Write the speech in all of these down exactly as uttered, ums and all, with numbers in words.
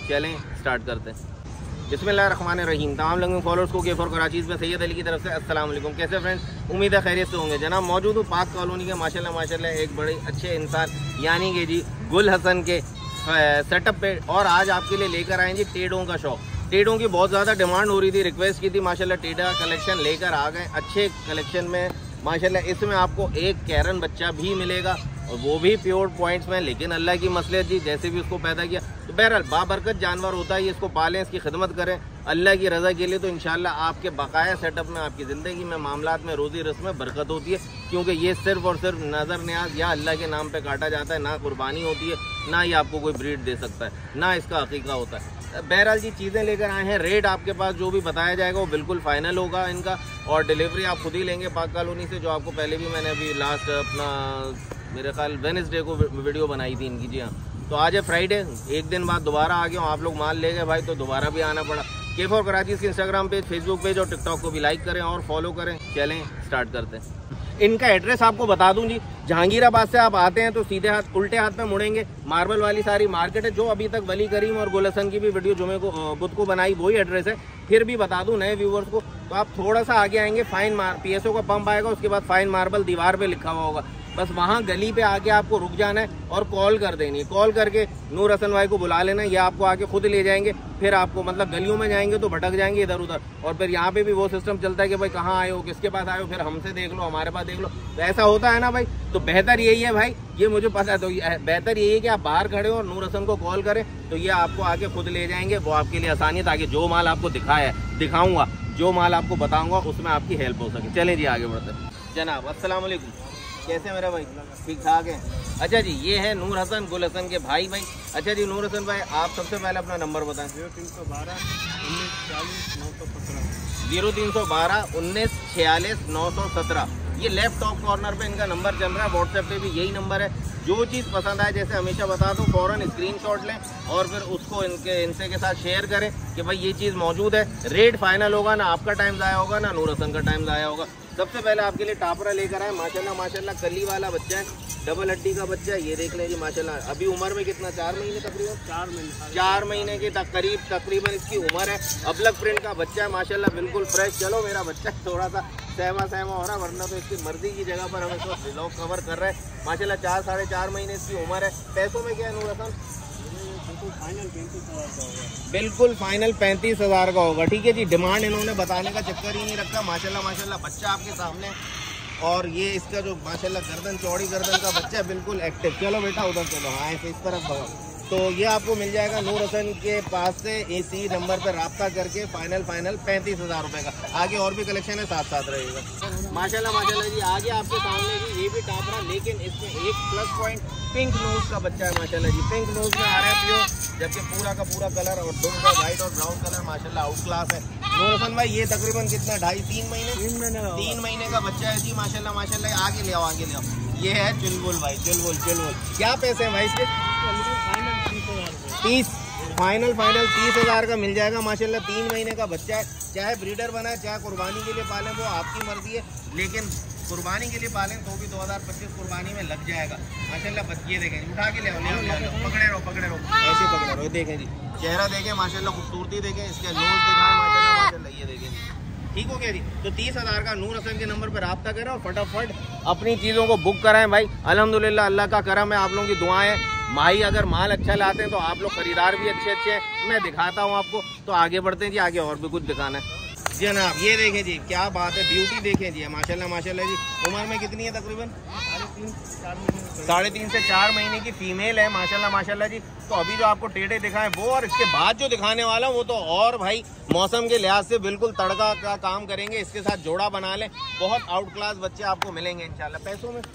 चलें स्टार्ट करते हैं। बिस्मिल्लाहिर्रहमानिर्रहीम। तमाम लोगों फॉलोअर्स को के फॉर कराचीज़ में सैयद अली की तरफ से अस्सलाम वालेकुम। कैसे फ्रेंड्स, उम्मीद है खैरियत से होंगे। जनाब मौजूद हूँ पाक कॉलोनी के माशाल्लाह माशाल्लाह एक बड़े अच्छे इंसान यानी कि जी गुल हसन के सेटअप पे, और आज आपके लिए लेकर आए जी टेढ़ों का शौक। टेढ़ों की बहुत ज़्यादा डिमांड हो रही थी, रिक्वेस्ट की थी, माशाल्लाह टेढ़ा कलेक्शन लेकर आ गए अच्छे कलेक्शन में माशाल्लाह। इसमें आपको एक कैरन बच्चा भी मिलेगा और वो भी प्योर पॉइंट्स में, लेकिन अल्लाह की मसलियत जी जैसे भी उसको पैदा किया तो बहरहाल बाबरकत जानवर होता है, ये इसको पालें, इसकी खिदमत करें अल्लाह की रज़ा के लिए, तो इंशाल्लाह आपके बकाया सेटअप में आपकी ज़िंदगी में मामलात में रोज़ी रस्म में बरकत होती है। क्योंकि ये सिर्फ और सिर्फ नज़र न्याज या अल्लाह के नाम पे काटा जाता है, ना कुर्बानी होती है, ना ही आपको कोई ब्रीड दे सकता है, ना इसका हकीका होता है। बहरहाल जी चीज़ें लेकर आए हैं, रेट आपके पास जो भी बताया जाएगा वो बिल्कुल फाइनल होगा इनका, और डिलीवरी आप खुद ही लेंगे पाक कॉलोनी से, जो आपको पहले भी मैंने अभी लास्ट अपना मेरे ख्याल वेडनेसडे को वीडियो बनाई थी इनकी। जी हाँ, तो आज है फ्राइडे, एक दिन बाद दोबारा आ गया हूँ, आप लोग माल ले गए भाई तो दोबारा भी आना पड़ा। के फॉर कराचीज़ के इंस्टाग्राम पेज, फेसबुक पेज और टिकटॉक को भी लाइक करें और फॉलो करें। चलें स्टार्ट करते हैं। इनका एड्रेस आपको बता दूं जी, जहांगीराबाद से आप आते हैं तो सीधे हाथ उल्टे हाथ पे मुड़ेंगे, मार्बल वाली सारी मार्केट है, जो अभी तक वली करीम और गुल हसन की भी वीडियो जुमे को बुध को बनाई वही एड्रेस है। फिर भी बता दूं नए व्यूवर्स को, तो आप थोड़ा सा आगे आएंगे, फाइन मार पीएसओ का पंप आएगा, उसके बाद फाइन मार्बल दीवार पे लिखा हुआ होगा, बस वहाँ गली पे आके आपको रुक जाना है और कॉल कर देनी है। कॉल करके नूर हसन भाई को बुला लेना, या आपको आके खुद ले जाएंगे। फिर आपको मतलब गलियों में जाएंगे तो भटक जाएंगे इधर उधर, और फिर यहाँ पे भी वो सिस्टम चलता है कि भाई कहाँ आए हो, किसके पास आए हो, फिर हमसे देख लो, हमारे पास देख लो, तो ऐसा होता है ना भाई। तो बेहतर यही है भाई, ये मुझे पता है, तो बेहतर यही है कि आप बाहर खड़े हो और नूर हसन को कॉल करें, तो ये आपको आके खुद ले जाएंगे, वो आपके लिए आसानी है, ताकि जो माल आपको दिखाया है दिखाऊंगा, जो माल आपको बताऊंगा उसमें आपकी हेल्प हो सके। चलें जी आगे बढ़ते हैं। जनाब अस्सलाम वालेकुम, कैसे मेरा भाई, ठीक ठाक है? अच्छा जी, ये है नूर हसन गुल हसन के भाई भाई। अच्छा जी नूर हसन भाई, आप सबसे पहले अपना नंबर बताएं। जीरो तीन सौ बारह उन्नीस छियालीस नौ सौ सत्रह जीरो तीन सौ बारह उन्नीस छियालीस नौ सौ सत्रह ये लेफ्ट टॉप कॉर्नर पे इनका नंबर चल रहा है। व्हाट्सएप पे भी यही नंबर है। जो चीज़ पसंद आए, जैसे हमेशा बता दूँ, फ़ौरन स्क्रीनशॉट लें और फिर उसको इनके इनसे के साथ शेयर करें कि भाई ये चीज़ मौजूद है। रेट फाइनल होगा, ना आपका टाइम ज़ाया होगा ना नूर हसन का टाइम ज़ाया होगा। सबसे पहले आपके लिए टापरा लेकर आए, माशाल्लाह माशाल्लाह कली वाला बच्चा है, डबल हड्डी का बच्चा है, ये देख लें जी माशाल्लाह। अभी उम्र में कितना, चार महीने तकरीबन, चार महीने चार महीने के करीब तकरीबन इसकी उम्र है। अबलग प्रिंट का बच्चा है माशाल्लाह, बिल्कुल फ्रेश। चलो मेरा बच्चा थोड़ा सा सहमा सहमा हो रहा, वरना तो इसकी मर्जी की जगह पर हमें तो ब्लॉग कवर कर रहा है माशाल्लाह। चार साढ़े चार महीने इसकी उम्र है। पैसों में क्या है नूर हसन? फाइनल पैंतीस हज़ार का होगा। बिल्कुल फाइनल पैंतीस हज़ार का होगा। ठीक है जी, डिमांड इन्होंने बताने का चक्कर ही नहीं रखा। माशाल्लाह माशाल्लाह बच्चा आपके सामने, और ये इसका जो माशाल्लाह गर्दन, चौड़ी गर्दन का बच्चा है, बिल्कुल एक्टिव। चलो बेटा उधर चलो, हाँ ऐसे इस तरफ भागो। तो ये आपको मिल जाएगा नूर हसन के पास से इसी नंबर पर रब्ता करके, फाइनल फाइनल पैंतीस हज़ार रुपये का। आगे और भी कलेक्शन है, साथ साथ रहेगा। माशाल्लाह माशाल्लाह जी, आगे आपके सामने भी ये भी टापरा, लेकिन इसमें एक प्लस पॉइंट पिंक नोज का बच्चा है माशाल्लाह जी। पिंक नोज में आ रहा है प्योर, जबकि पूरा का पूरा कलर और दुम का वाइट और ब्राउन कलर माशाल्लाह आउट क्लास है। नूर हसन भाई ये तकरीबन कितना, ढाई तीन महीने तीन महीने तीन महीने का बच्चा है जी माशाल्लाह माशाल्लाह। आगे ले आओ आगे ले आओ, ये है चुलबुल भाई, चुलबुल चुलबुल। क्या पैसे हैं भाई इसके? तीस फाइनल फाइनल तीस हज़ार का मिल जाएगा माशाल्लाह। तीन महीने का बच्चा है, चाहे ब्रीडर बनाए चाहे कुर्बानी के लिए पालें, वो आपकी मर्जी है, लेकिन कुर्बानी के लिए पालें तो भी दो हज़ार पच्चीस कुर्बानी में लग जाएगा माशाल्लाह। ये देखें, उठा के ले आओ, ले आओ, ले आओ, पकड़े रहो पकड़े रहो, ऐसे पकड़े रहो। देखें जी चेहरा देखें माशाल्लाह, खूबसूरती देखें, इसके नोज दिखाएं माशाल्लाह माशाल्लाह। ये देखें जी, ठीक हो गया जी। तो तीस हज़ार का नूर हसन के नंबर पर रब्ता करें और फटाफट अपनी चीज़ों को बुक कराएं भाई। अल्हम्दुलिल्लाह अल्लाह का करम है, आप लोगों की दुआएं हैं। माही अगर माल अच्छा लाते हैं तो आप लोग खरीदार भी अच्छे अच्छे हैं। मैं दिखाता हूँ आपको, तो आगे बढ़ते हैं जी, आगे और भी कुछ दिखाना है जी जनाब। ये देखें जी, क्या बात है, ब्यूटी देखें जी माशाल्लाह माशाल्लाह जी। उम्र में कितनी है तकरीबन? साढ़े तीन से चार महीने की फीमेल है माशाल्लाह माशाल्लाह जी। तो अभी जो आपको टेढ़े दिखाएं वो, और इसके बाद जो दिखाने वाला वो तो और भाई मौसम के लिहाज से बिल्कुल तड़का का काम करेंगे। इसके साथ जोड़ा बना लें, बहुत आउट क्लास बच्चे आपको मिलेंगे इंशाल्लाह। पैसों में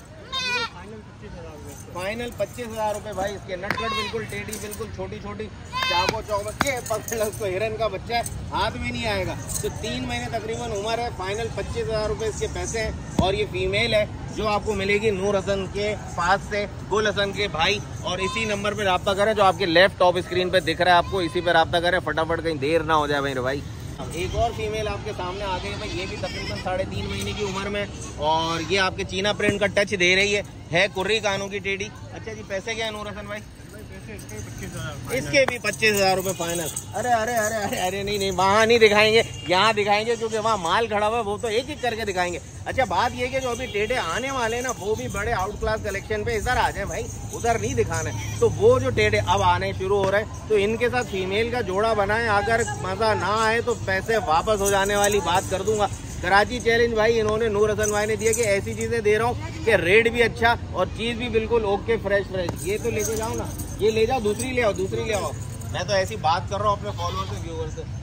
फाइनल पच्चीस हज़ार रुपये भाई। इसके नटखट बिल्कुल टेढ़ी, बिल्कुल छोटी छोटी चाको चौबक, ये पकड़ उसको, हिरन का बच्चा है, हाथ में नहीं आएगा। तो तीन महीने तकरीबन उम्र है। फाइनल पच्चीस हज़ार रुपये इसके पैसे हैं, और ये फीमेल है जो आपको मिलेगी नूर हसन के पास से, गुल हसन के भाई। और इसी नंबर पर रब्ता करें जो आपके लेफ्ट टॉप स्क्रीन पर दिख रहा है आपको, इसी पर रब्ता करें फटाफट, कहीं देर ना हो जाए मेरे भाई। एक और फीमेल आपके सामने आ गई है भाई, ये भी तकरीबन साढ़े तीन महीने की उम्र में, और ये आपके चीना प्रिंट का टच दे रही है है कुर्री कानों की टेढ़ी। अच्छा जी, पैसे क्या है नूर हसन भाई? इसके इसके पच्चीस हजार इसके भी पच्चीस हजार रुपये फाइनल। अरे अरे अरे अरे अरे नहीं नहीं, वहाँ नहीं दिखाएंगे, यहाँ दिखाएंगे, क्योंकि वहाँ माल खड़ा हुआ है, वो तो एक एक करके दिखाएंगे। अच्छा बात ये कि जो अभी टेढ़े आने वाले हैं ना, वो भी बड़े आउट क्लास कलेक्शन पे इधर आ जाए भाई, उधर नहीं दिखाना है। तो वो जो टेढ़े अब आने शुरू हो रहे हैं, तो इनके साथ फीमेल का जोड़ा बनाए, अगर मजा ना आए तो पैसे वापस हो जाने वाली बात कर दूंगा। कराची चैलेंज भाई इन्होंने नूर हसन भाई ने दिया कि ऐसी चीजें दे रहा हूँ कि रेट भी अच्छा और चीज भी बिल्कुल ओके, फ्रेश फ्रेश। ये तो लेके जाओ ना, ये ले जाओ, दूसरी ले आओ, दूसरी ले आओ। मैं तो ऐसी बात कर रहा हूँ अपने फॉलोअर से, व्यूअर से।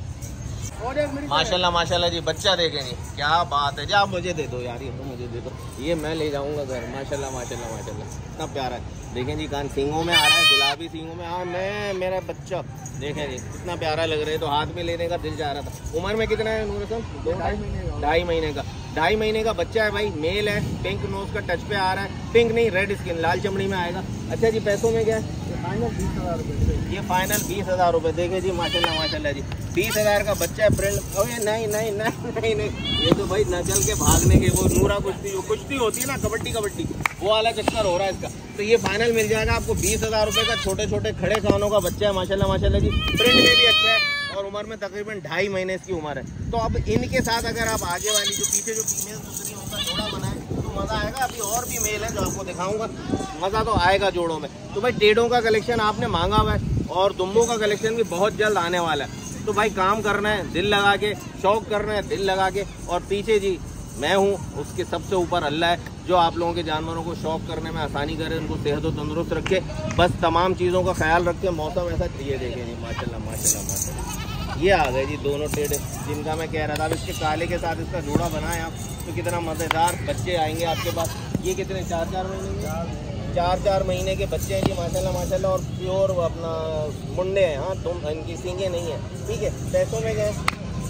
माशाल्लाह माशाल्लाह जी, बच्चा देखे नहीं, क्या बात है जी। आप मुझे दे दो यार, ये तो मुझे दे दो, ये मैं ले जाऊंगा घर। माशाल्लाह माशाल्लाह माशाल्लाह, इतना प्यारा है। देखें जी, कान सींगों में आ रहा है, गुलाबी सींगों में। हाँ मैं, मेरा बच्चा देखें जी कितना प्यारा लग रहा है, तो हाथ में लेने का दिल जा रहा था। उम्र में कितना है नूर हसन? ढाई महीने का। ढाई महीने का बच्चा है भाई, मेल है, पिंक नोज का टच पे आ रहा है, पिंक नहीं रेड स्किन, लाल चमड़ी में आएगा। अच्छा जी पैसों में क्या है? फाइनल बीस हजार रुपये। ये फाइनल बीस हजार रुपये। देखे जी माशाल्लाह माशाल्लाह जी, बीस हजार का बच्चा है, प्रिंट। ओए नहीं नहीं नहीं नहीं नहीं, ये तो भाई नचल के भागने के, वो नूरा कुश्ती, जो कुश्ती होती है ना, कबड्डी कबड्डी, वो वाला चक्कर हो रहा है इसका। तो ये फाइनल मिल जाएगा आपको बीस हजार रुपये का। छोटे छोटे खड़े कानों का बच्चा है माशाल्लाह माशाल्लाह जी, प्रिंट में भी अच्छा है और उम्र में तकरीबन ढाई महीने इसकी उम्र है। तो अब इनके साथ अगर आप आगे वाली जो पीछे जो फीमेल दूसरी उनका जोड़ा बनाए तो मजा आएगा। अभी और भी मेल है जो आपको दिखाऊंगा, मजा तो आएगा जोड़ों में। तो भाई टेढ़ों का कलेक्शन आपने मांगा हुआ है और दुम्बों का कलेक्शन भी बहुत जल्द आने वाला है। तो भाई काम करना है दिल लगा के, शौक करना है दिल लगा के, और पीछे जी मैं हूँ, उसके सबसे ऊपर अल्लाह है जो आप लोगों के जानवरों को शौक करने में आसानी करे, उनको सेहत और तंदुरुस्त रखे, बस तमाम चीज़ों का ख्याल रखे। मौसम ऐसा चाहिए, देखें जी माशाल्लाह माशाल्लाह माशाल्लाह। ये आ गए जी दोनों टेढ़े जिनका मैं कह रहा था। अब इसके काले के साथ इसका जोड़ा बनाए आप तो कितना मज़ेदार बच्चे आएंगे आपके पास। ये कितने, चार चार महीने के, चार चार महीने के बच्चे हैं जी माशाल्लाह माशाल्लाह, और प्योर अपना मुंडे हैं। हाँ तुम, इनकी सींगें नहीं है, ठीक है। पैसों में गए,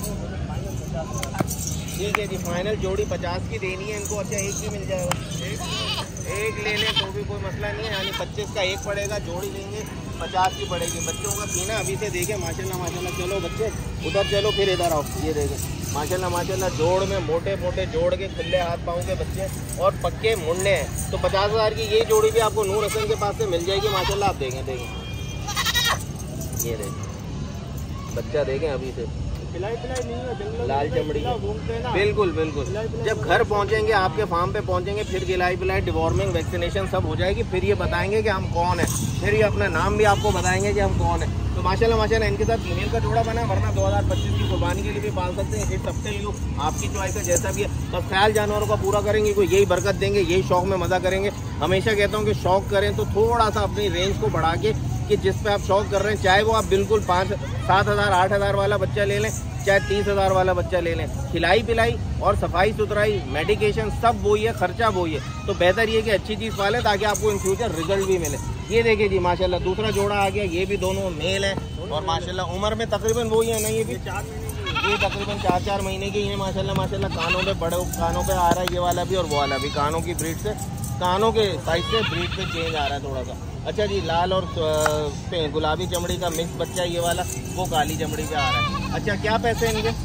ठीक है जी, फाइनल जोड़ी पचास की देनी है इनको। अच्छा एक ही मिल जाएगा, एक, एक ले लें तो भी कोई मसला नहीं है, यानी पच्चीस का एक पड़ेगा, जोड़ी लेंगे पचास की पड़ेगी। बच्चों का सीना अभी से देखें माशाल्लाह माशाल्लाह। चलो बच्चे उधर चलो, फिर इधर आओ। ये देखें माशाल्लाह माशाल्लाह, जोड़ में मोटे मोटे जोड़ के खुले हाथ पाँव के बच्चे और पक्के मुंडे हैं। तो पचास हज़ार की ये जोड़ी भी आपको नूर हसन के पास से मिल जाएगी माशाल्लाह। आप देखें देखें, ये देखें बच्चा देखें अभी से, पिलाई पिलाई नहीं है, लाल चमड़ी का, बिल्कुल बिल्कुल। जब घर पहुंचेंगे, आपके फार्म पे पहुंचेंगे, फिर गिलाई पिलाई, डिवॉर्मिंग, वैक्सीनेशन सब हो जाएगी। फिर ये बताएंगे कि हम कौन है, फिर ये अपना नाम भी आपको बताएंगे कि हम कौन है। तो माशाल्लाह माशाल्लाह इनके साथ फीमेल का जोड़ा बना, वरना दो हज़ार पच्चीस की कुर्बानी के लिए भी पाल सकते हैं। इस हफ्ते लियो, आपकी चॉइस है, जैसा भी है। बस ख्याल जानवरों का पूरा करेंगे, कोई यही बरकत देंगे, यही शौक में मज़ा करेंगे। हमेशा कहता हूँ कि शौक करें तो थोड़ा सा अपनी रेंज को बढ़ा के, कि जिस पे आप शौक कर रहे हैं, चाहे वो आप बिल्कुल पाँच सात हज़ार आठ हज़ार वाला बच्चा ले लें, चाहे तीस हज़ार वाला बच्चा ले लें, खिलाई पिलाई और सफाई सुथराई, मेडिकेशन सब वही है, खर्चा वही है। तो बेहतर ये कि अच्छी चीज़ पालें ताकि आपको इन फ्यूचर रिजल्ट भी मिले। ये देखिए जी माशाल्लाह दूसरा जोड़ा आ गया, ये भी दोनों मेल है और माशाल्लाह उम्र में तकरीबन वही है ना, ये भी चार महीने, ये तकरीबन चार चार महीने के ही है माशाल्लाह माशाल्लाह। कानों पे बड़े कानों पे आ रहा है ये वाला भी और वो वाला भी, कानों की ब्रीड से, कानों के साइज से ब्रीड पे चेंज आ रहा है थोड़ा सा। अच्छा जी, लाल और गुलाबी चमड़ी का मिक्स बच्चा है ये वाला, वो काली चमड़ी का आ रहा है। अच्छा क्या पैसे हैं इनके?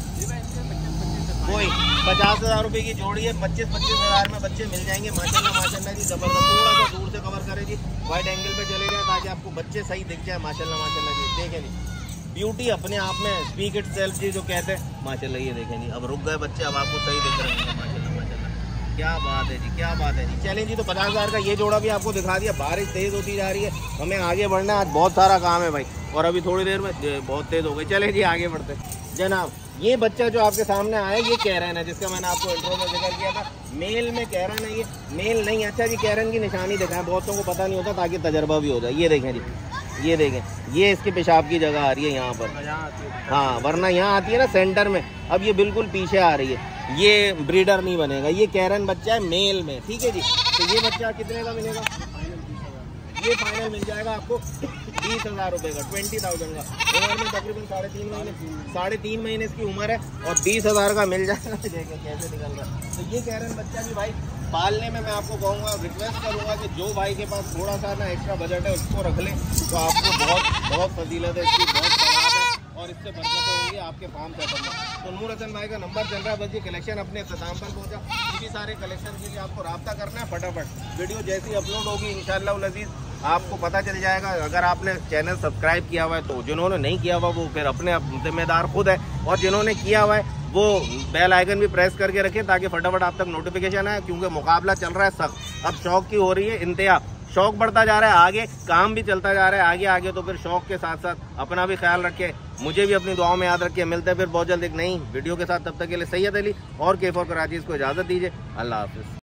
वही पचास हज़ार रुपये की जोड़ी है, पच्चीस पच्चीस हज़ार में बच्चे मिल जाएंगे माशाल्लाह माशाल्लाह जी। जबरदस्त, थोड़ा सा दूर से कवर करें जी, वाइड एंगल पे चले जाए ताकि आपको बच्चे सही दिख जाए माशाल्लाह माशाल्लाह जी। देखें जी ब्यूटी अपने आप में स्पीक इट सेल्फ जी, जो कहते हैं माशाल्लाह। ये देखें जी, अब रुक गए बच्चे, अब आपको सही दिख रहे हैं माशाल्लाह माशाल्लाह। क्या बात है जी, क्या बात है जी। चलें जी, तो पचास हज़ार का ये जोड़ा भी आपको दिखा दिया। बारिश तेज़ होती जा रही है, हमें आगे बढ़ना है, आज बहुत सारा काम है भाई, और अभी थोड़ी देर में बहुत तेज़ हो गई। चलें जी आगे बढ़ते जनाब। ये बच्चा जो आपके सामने आया, ये कैरन है, जिसका मैंने आपको इंट्रो में जिक्र किया था। मेल में कैरन है, ये मेल नहीं। अच्छा जी, कैरन की निशानी दिखाएं, बहुतों को पता नहीं होता, ताकि तजर्बा भी हो जाए। ये देखें जी, ये देखें, ये इसके पेशाब की जगह आ रही है यहाँ पर, हाँ, वरना यहाँ आती है ना सेंटर में, अब ये बिल्कुल पीछे आ रही है। ये ब्रीडर नहीं बनेगा, ये कैरन बच्चा है मेल में, ठीक है जी। तो ये बच्चा कितने का मिलेगा? ये फाइनल मिल जाएगा आपको बीस हज़ार रुपये का, ट्वेंटी थाउजेंड का। उम्र में तकरीबन साढ़े तीन महीने साढ़े तीन महीने इसकी उम्र है और बीस हज़ार का मिल जाएगा। देखें कैसे निकल रहा है। तो ये कैरन बच्चा भी भाई पालने में मैं आपको कहूँगा, रिक्वेस्ट करूँगा कि जो भाई के पास थोड़ा सा ना एक्स्ट्रा बजट है उसको रख लें, तो आपको बहुत बहुत फजीलत है इसकी, बहुत सवाब है और इससे बरकतें होंगी आपके फार्म सेटअप में। तो नूर हसन भाई का नंबर चल रहा है, बस ये कलेक्शन अपने इख्तिताम पर पहुँचा। इसी सारे कलेक्शन के लिए आपको रब्ता करना है फटाफट। वीडियो जैसी अपलोड होगी इंशाअल्लाह अज़ीज़ आपको पता चल जाएगा। अगर आपने चैनल सब्सक्राइब किया हुआ है तो, जिन्होंने नहीं किया हुआ वो फिर अपने जिम्मेदार खुद है, और जिन्होंने किया हुआ है वो बेल आइकन भी प्रेस करके रखें ताकि फटाफट आप तक नोटिफिकेशन आए, क्योंकि मुकाबला चल रहा है सख्त। अब शौक की हो रही है इंतहा, शौक बढ़ता जा रहा है, आगे काम भी चलता जा रहा है आगे आगे। तो फिर शौक के साथ साथ अपना भी ख्याल रखें, मुझे भी अपनी दुआओं में याद रखिए। मिलते हैं फिर बहुत जल्द एक नई वीडियो के साथ, तब तक के लिए सैयद अली और के फॉर कराची को इजाजत दीजिए। अल्लाह हाफिज।